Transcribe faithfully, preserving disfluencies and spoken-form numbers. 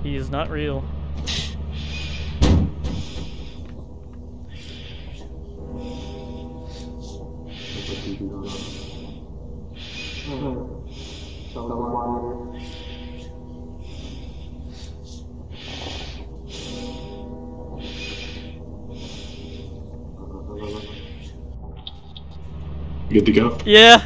He is not real. Good to go? Yeah,